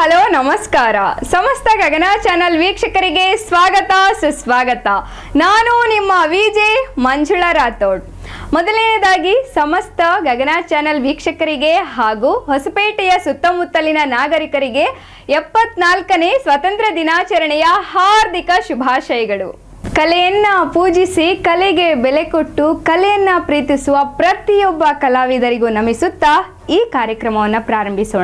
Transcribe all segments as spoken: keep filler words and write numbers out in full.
Hello ನಮಸ್ಕಾರ. ಸಮಸ್ತ ಗಗನ channel ವೀಕ್ಷಕರಿಗೆ ಸ್ವಾಗತ ಸುಸ್ವಾಗತ. ನಾನು ನಿಮ್ಮ ವಿಜೆ ಮಂಜುಳಾ ರಾಥೋಡ್. ಮೊದಲನೇದಾಗಿ ಸಮಸ್ತ ಗಗನ ಚಾನೆಲ್ ವೀಕ್ಷಕರಿಗೆ ಹಾಗೂ ಹೊಸಪೇಟೆಯ ಸುತ್ತಮುತ್ತಲಿನ ನಾಗರಿಕರಿಗೆ ಎಪ್ಪತ್ನಾಲ್ಕನೇ ಸ್ವಾತಂತ್ರ್ಯ ದಿನಾಚರಣೆಯ ಹಾರ್ದಿಕ ಶುಭಾಶಯಗಳು. ಕಲೆಯನ್ನ ಪೂಜಿಸಿ ಕಲೆಗೆ ಬೆಲೆ ಕೊಟ್ಟು ಕಲೆಯನ್ನ ಪ್ರೀತಿಸುವ ಪ್ರತಿಯೊಬ್ಬ ಕಲಾವಿದರಿಗೂ ನಮಿಸುತ್ತಾ ಈ ಕಾರ್ಯಕ್ರಮವನ್ನು ಪ್ರಾರಂಭಿಸೋಣ.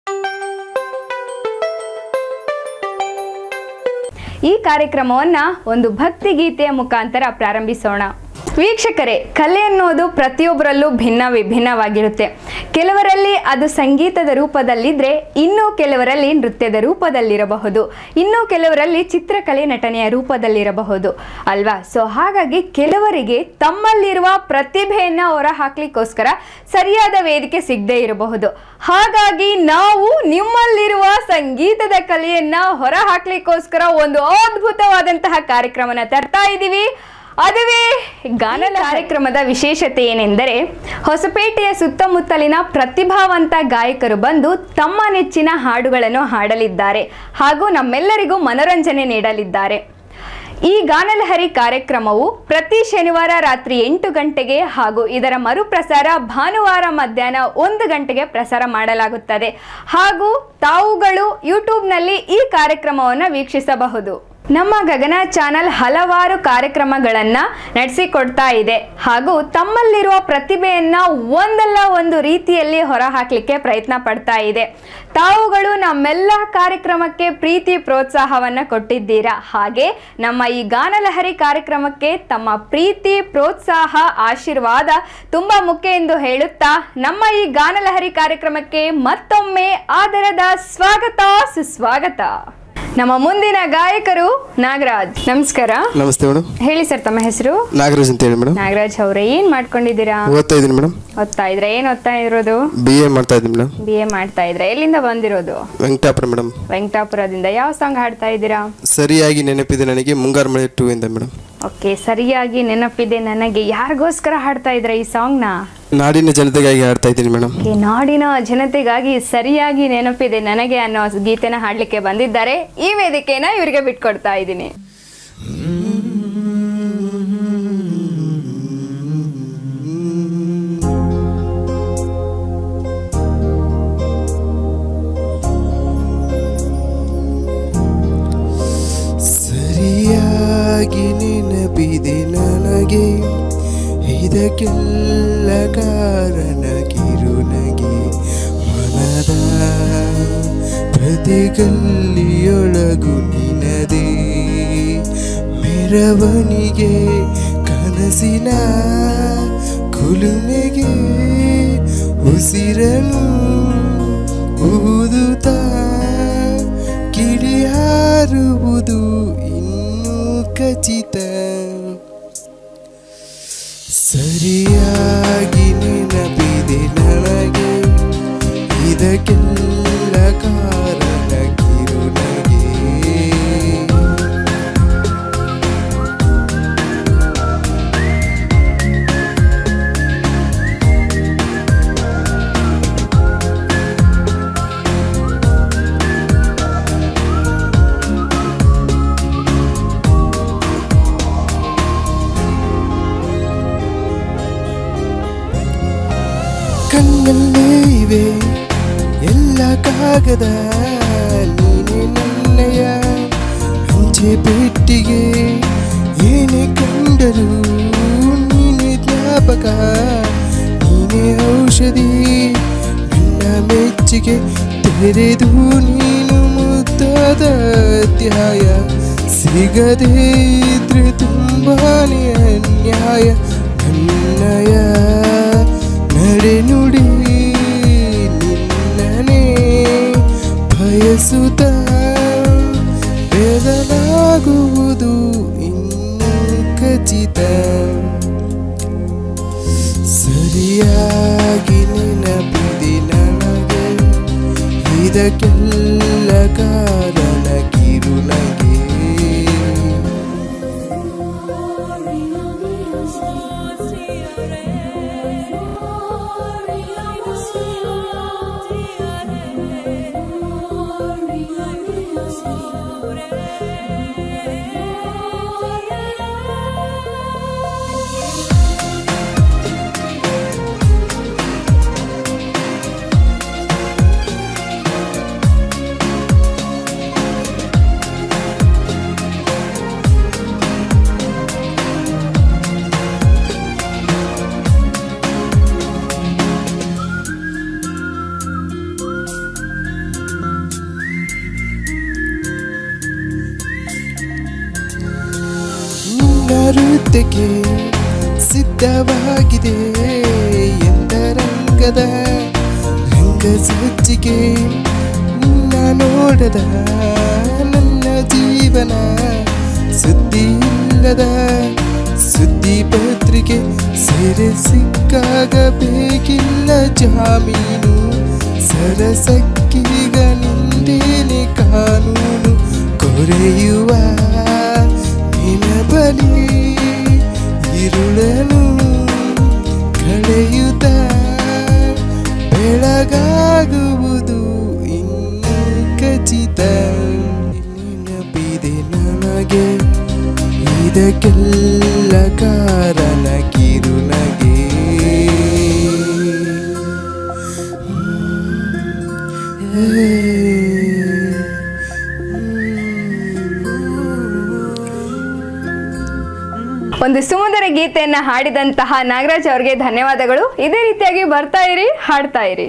ಈ ಕಾರ್ಯಕ್ರಮವನ್ನು ಒಂದು ಭಕ್ತಿ ಗೀತೆಯ ಮುಖಾಂತರ ಪ್ರಾರಂಭಿಸೋಣ. ವೀಕ್ಷಕರೇ, ಕಲೆ ಅನ್ನೋದು ಪ್ರತಿಯೊಬ್ಬರಲ್ಲೂ ಭಿನ್ನ ವಿಭಿನ್ನವಾಗಿರುತ್ತೆ. ಕೆಲವರಲ್ಲಿ ಅದು ಸಂಗೀತದ ರೂಪದಲ್ಲಿದ್ದರೆ, ಇನ್ನೂ ಕೆಲವರಲ್ಲಿ ನೃತ್ಯದ ರೂಪದಲ್ಲಿರಬಹುದು, ಇನ್ನೂ ಕೆಲವರಲ್ಲಿ ಚಿತ್ರಕಲೆ ನಟನೆಯ ರೂಪದಲ್ಲಿರಬಹುದು ಅಲ್ವಾ. ಸೊ ಹಾಗಾಗಿ ಕೆಲವರಿಗೆ ತಮ್ಮಲ್ಲಿರುವ ಪ್ರತಿಭೆಯನ್ನು ಹೊರ ಹಾಕ್ಲಿಕ್ಕೋಸ್ಕರ ಸರಿಯಾದ ವೇದಿಕೆ ಸಿಗದೇ ಇರಬಹುದು. ಹಾಗಾಗಿ ನಾವು ನಿಮ್ಮಲ್ಲಿರುವ ಸಂಗೀತದ ಕಲೆಯನ್ನ ಹೊರ ಹಾಕ್ಲಿಕ್ಕೋಸ್ಕರ ಒಂದು ಅದ್ಭುತವಾದಂತಹ ಕಾರ್ಯಕ್ರಮನ ತರ್ತಾ ಇದ್ದೀವಿ. ಅದುವೇ ಗಾನ ಕಾರ್ಯಕ್ರಮದ ವಿಶೇಷತೆ ಏನೆಂದರೆ, ಹೊಸಪೇಟೆಯ ಸುತ್ತಮುತ್ತಲಿನ ಪ್ರತಿಭಾವಂತ ಗಾಯಕರು ಬಂದು ತಮ್ಮ ನೆಚ್ಚಿನ ಹಾಡುಗಳನ್ನು ಹಾಡಲಿದ್ದಾರೆ ಹಾಗೂ ನಮ್ಮೆಲ್ಲರಿಗೂ ಮನೋರಂಜನೆ ನೀಡಲಿದ್ದಾರೆ. ಈ ಗಾನಲಹರಿ ಕಾರ್ಯಕ್ರಮವು ಪ್ರತಿ ಶನಿವಾರ ರಾತ್ರಿ ಎಂಟು ಗಂಟೆಗೆ ಹಾಗೂ ಇದರ ಮರುಪ್ರಸಾರ ಭಾನುವಾರ ಮಧ್ಯಾಹ್ನ ಒಂದು ಗಂಟೆಗೆ ಪ್ರಸಾರ ಮಾಡಲಾಗುತ್ತದೆ. ಹಾಗೂ ತಾವುಗಳು ಯೂಟ್ಯೂಬ್ನಲ್ಲಿ ಈ ಕಾರ್ಯಕ್ರಮವನ್ನು ವೀಕ್ಷಿಸಬಹುದು. ನಮ್ಮ ಗಗನ ಚಾನಲ್ ಹಲವಾರು ಕಾರ್ಯಕ್ರಮಗಳನ್ನು ನಡೆಸಿಕೊಡ್ತಾ ಇದೆ ಹಾಗೂ ತಮ್ಮಲ್ಲಿರುವ ಪ್ರತಿಭೆಯನ್ನು ಒಂದಲ್ಲ ಒಂದು ರೀತಿಯಲ್ಲಿ ಹೊರಹಾಕಲಿಕ್ಕೆ ಪ್ರಯತ್ನ ಪಡ್ತಾ ಇದೆ. ತಾವುಗಳು ನಮ್ಮೆಲ್ಲ ಕಾರ್ಯಕ್ರಮಕ್ಕೆ ಪ್ರೀತಿ ಪ್ರೋತ್ಸಾಹವನ್ನು ಕೊಟ್ಟಿದ್ದೀರಾ. ಹಾಗೆ ನಮ್ಮ ಈ ಗಾನಲಹರಿ ಕಾರ್ಯಕ್ರಮಕ್ಕೆ ತಮ್ಮ ಪ್ರೀತಿ ಪ್ರೋತ್ಸಾಹ ಆಶೀರ್ವಾದ ತುಂಬ ಮುಖ್ಯ ಎಂದು ಹೇಳುತ್ತಾ ನಮ್ಮ ಈ ಗಾನಲಹರಿ ಕಾರ್ಯಕ್ರಮಕ್ಕೆ ಮತ್ತೊಮ್ಮೆ ಆದರದ ಸ್ವಾಗತ ಸುಸ್ವಾಗತ. ನಮ್ಮ ಮುಂದಿನ ಗಾಯಕರು ನಾಗರಾಜ್. ನಮಸ್ಕಾರ. ನಮಸ್ತೆ ಮೇಡಮ್. ಹೇಳಿ ಸರ್, ತಮ್ಮ ಹೆಸರು? ನಾಗರಾಜ್ ಅಂತ ಹೇಳಿ ಮೇಡಮ್. ನಾಗರಾಜ್ ಅವರೇ, ಏನ್ ಮಾಡ್ಕೊಂಡಿದ್ದೀರಾ? ಓದ್ತಾ ಇದ್ದೀನಿ ಮೇಡಮ್. ಓದ್ತಾ ಇದ್ರೆ ಏನ್ ಓದ್ತಾ ಇರೋದು? ಬಿ ಎ ಮಾಡ್ತಾ ಇದ್ದೀನಿ ಮೇಡಮ್. ಬಿ ಎ ಮಾಡ್ತಾ ಇದ್ರೆ ಎಲ್ಲಿಂದ ಬಂದಿರೋದು? ವೆಂಕಟಾಪುರ ಮೇಡಮ್. ವೆಂಕಟಾಪುರದಿಂದ. ಯಾವ ಸಾಂಗ್ ಹಾಡ್ತಾ ಇದ್ದೀರಾ? ಸರಿಯಾಗಿ ನೆನಪಿದೆ ನನಗೆ, ಮುಂಗಾರು ಮಳೆ ಟೂ ಇಂದ ಮೇಡಮ್. ಓಕೆ, ಸರಿಯಾಗಿ ನೆನಪಿದೆ ನನಗೆ. ಯಾರಿಗೋಸ್ಕರ ಹಾಡ್ತಾ ಇದ್ರ ಈ ಸಾಂಗ್ ನ? ನಾಡಿನ ಜನತೆಗಾಗಿ ಹಾಡ್ತಾ ಇದ್ದೀನಿ ಮೇಡಮ್. ನಾಡಿನ ಜನತೆಗಾಗಿ ಸರಿಯಾಗಿ ನೆನಪಿದೆ ನನಗೆ ಅನ್ನೋ ಗೀತೆನ ಹಾಡ್ಲಿಕ್ಕೆ ಬಂದಿದ್ದಾರೆ. ಈ ವೇದಿಕೆನ ಇವರಿಗೆ ಬಿಟ್ಕೊಡ್ತಾ ಇದ್ದೀನಿ. ಸರಿಯಾಗಿ ನೆನಪಿದೆ ನನಗೆ, ಇದಕ್ಕೆಲ್ಲ ಕಾರಣ ಕಿರುನಗೆ. ಮನದ ಪ್ರತಿಗಲ್ಲಿಯೊಳಗು ನಿನದೇ ಮೆರವಣಿಗೆ, ಕನಸಿನ ಕುಲುಮೆಗೆ ಉಸಿರನು ಊದುತ್ತಾ ಕಿಡಿಯಾರುವುದು ಇನ್ನೂ ಖಚಿತ. ಸರಿಯಾಗಿ ನೆನಪಿದೆ ನನಗೆ, ಇದಕ್ಕೆಲ್ಲ ಕಾರಣ ಕಿರುನಗೆ. ಕಣ್ಣಲ್ಲೇ ಇವೆ ಎಲ್ಲ ಕಾಗದ, ನೀನೆ ನನ್ನಯ ಅಂಚೆ ಪೆಟ್ಟಿಗೆ. ಏನೇ ಕಂಡರೂ ನೀನೆ ಜ್ಞಾಪಕ, ನೀನೆ ಔಷಧಿ ನನ್ನ ಮೆಚ್ಚಿಗೆ. ತೆರೆದು ನೀನು ಮುದ್ದಾದ ಅಧ್ಯಾಯ, ಸಿಗದೇ ಇದ್ರೆ ತುಂಬಾನೇ ಅನ್ಯಾಯ. ನನ್ನಯ ನಡೆ ನುಡಿ ನಿನ್ನನೇ ಬಯಸುತ್ತ ಬೆದಲಾಗುವುದು ಇನ್ನು ಖಚಿತ. ಸರಿಯಾಗಿ ನೆನಪಿದೆ ನನಗೆ, ಇದಕ್ಕೆಲ್ಲ ಕಾರಣ ಕಿರುನಗೆ. ಯುದ್ಧಕ್ಕೆ ಸಿದ್ಧವಾಗಿದೆ ಎಂದರಂಗದ ರಂಗ ಸಜ್ಜಿಗೆ ನಿನ್ನ ನೋಡದ ನನ್ನ ಜೀವನ ಸುದ್ದಿ ಇಲ್ಲದ ಸುದ್ದಿ ಪತ್ರಿಕೆ ಸೆರೆ ಸಿಕ್ಕಾಗ ಬೇಕಿಲ್ಲ ಜಾಮೀನು ಸರಸಕ್ಕೀಗ ನಿಂದೇನೆ ಕಾನೂನು ಕೊರೆಯುವ ನಿನ ಬಲಿ ഇരുളನು ಕಳೆಯುತ್ತ ಬೆಳಗಾಗುವುದು ಇನ್ನು ಖಚಿತ ನೆನಪಿದೆ ನನಗೆ ಇದಕ್ಕೆಲ್ಲ ಕಾರಣ ಕಿರುನಗೆ ಒಂದು ಸುಮಧುರ ಗೀತೆಯನ್ನ ಹಾಡಿದಂತಹ ನಾಗರಾಜ್ ಅವರಿಗೆ ಧನ್ಯವಾದಗಳು. ಇದೇ ರೀತಿಯಾಗಿ ಬರ್ತಾ ಇರಿ, ಹಾಡ್ತಾ ಇರಿ.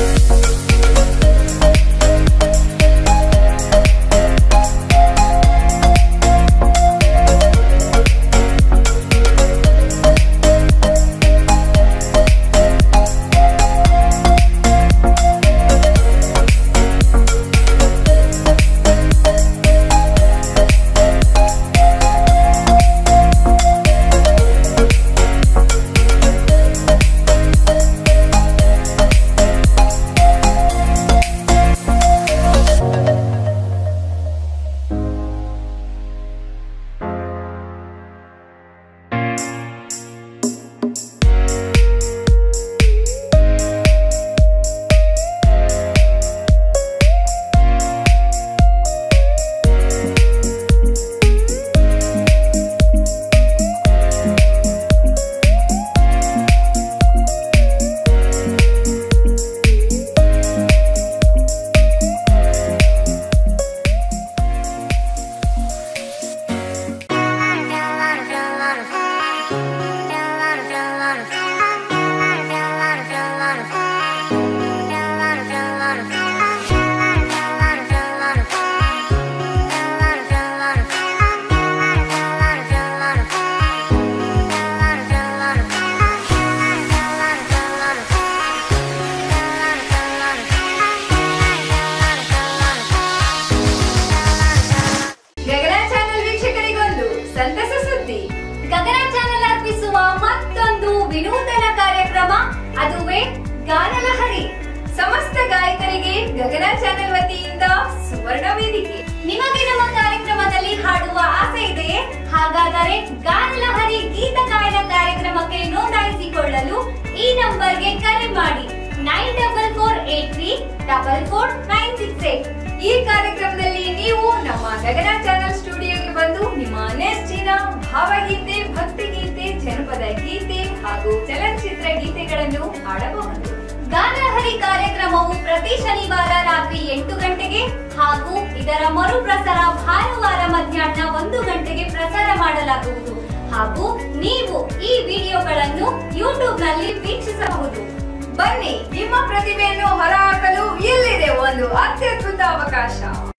ಅದುವೇ ಗಾನ ಲಹರಿ. ಸಮಸ್ತ ಗಾಯಕರಿಗೆ ಗಗನ ಚಾನೆಲ್ ವತಿಯಿಂದ ಸುವರ್ಣ ವೇದಿಕೆ. ನಿಮಗೆ ನಮ್ಮ ಕಾರ್ಯಕ್ರಮದಲ್ಲಿ ಹಾಡುವ ಆಸೆ ಇದೆಯೇ? ಹಾಗಾದರೆ ಗಾನ ಲಹರಿ ಗೀತ ಗಾಯನ ಕಾರ್ಯಕ್ರಮಕ್ಕೆ ನೋಂದಾಯಿಸಿಕೊಳ್ಳಲು ಈ ನಂಬರ್ಗೆ ಕರೆ ಮಾಡಿ nine double four eight three double four nine six eight. ಈ ಕಾರ್ಯಕ್ರಮದಲ್ಲಿ ನೀವು ನಮ್ಮ ಗಗನ ಚಾನೆಲ್ ಸ್ಟುಡಿಯೋಗೆ ಬಂದು ನಿಮ್ಮ ನೆಚ್ಚಿನ ಭಾವಗೀತೆ, ಭಕ್ತಿಗೀತೆ, ಜನಪದ ಗೀತೆ ಹಾಗೂ ಚಲನಚಿತ್ರ ಗೀತೆಗಳನ್ನು ಹಾಡಬಹುದು. ಗಾನಲಹರಿ ಕಾರ್ಯಕ್ರಮವು ಪ್ರತಿ ಶನಿವಾರ ರಾತ್ರಿ ಎಂಟು ಗಂಟೆಗೆ ಹಾಗೂ ಇದರ ಮರುಪ್ರಸಾರ ಭಾನುವಾರ ಮಧ್ಯಾಹ್ನ ಒಂದು ಗಂಟೆಗೆ ಪ್ರಸಾರ ಮಾಡಲಾಗುವುದು. ಹಾಗೂ ನೀವು ಈ ವಿಡಿಯೋಗಳನ್ನು ಯೂಟ್ಯೂಬ್ ನಲ್ಲಿ ವೀಕ್ಷಿಸಬಹುದು. ಬನ್ನಿ, ನಿಮ್ಮ ಪ್ರತಿಭೆಯನ್ನು ಹೊರಹಾಕಲು ಇಲ್ಲಿದೆ ಒಂದು ಅತ್ಯದ್ಭುತ ಅವಕಾಶ.